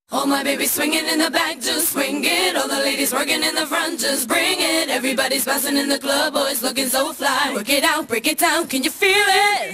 All my babies swinging in the back, just swing it. All the ladies working in the front, just bring it. Everybody's bouncing in the club, boys looking so fly. Work it out, break it down, can you feel it?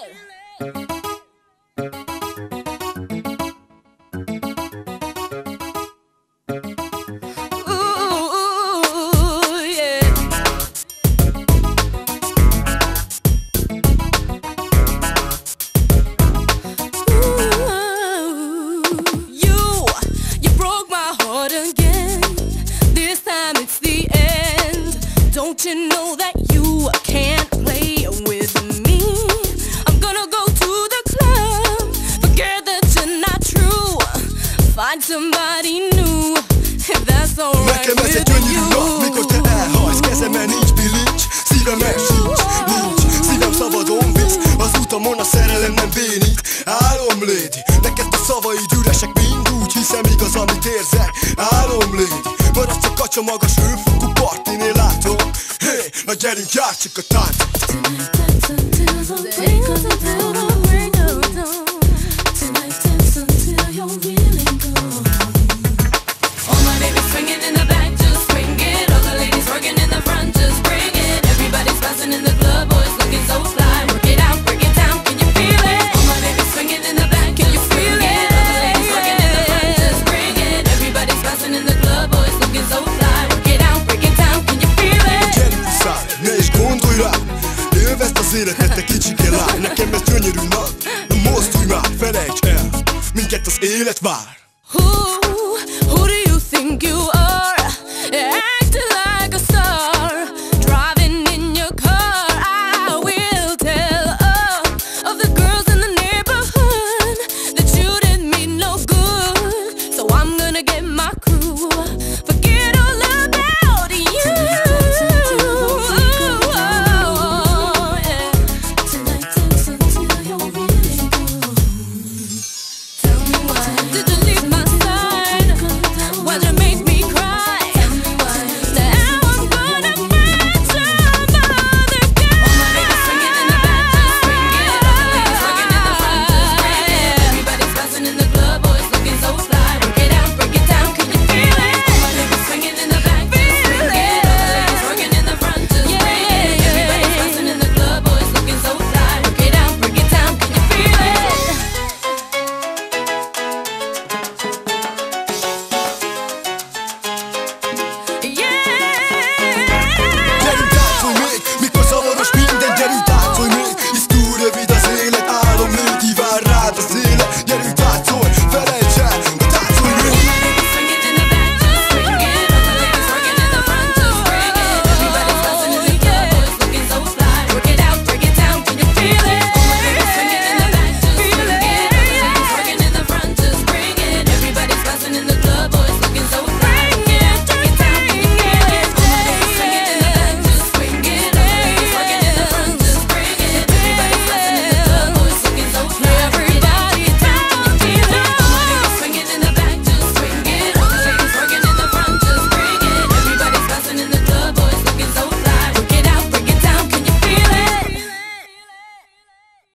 Don't you know that you can't play with me? I'm gonna go to the club, forget that you're not true. Find somebody new, if that's alright Nekem ez egy gyönyörű nap, mikor te elhajsz. Kezemen nincs bilincs, szívemen sincs, nincs. Szívem szabadon visz, az utamon a szerelem nem bénít. Álom lady, neked a szavaid üresek mind úgy hiszem igaz, amit érzek. Álom lady, maradsz a kacsa magas hőfokú partinél látom. Hey, na gyerünk, játsszuk a táncot. Tonight dance until the break of dawn. Tonight dance until you're really gone. All my babies swinging in the back, just swing it. All the ladies working in the front, just bring it. Everybody's bouncing in the club, boys looking so fly. Work it out, break it down, can you feel it? All my babies swinging in the back, can you feel it? All the ladies working in the front, just bring it. Everybody's bouncing in the club, boys looking so fly. Work it out, break it down, can you feel it? Gyerünk viszáll, ne is gondolj rá. Élvezd az életet, te kicsike lány. Nekem ez gyönyörű nap, mozdulj már, felejts el, minket az élet vár.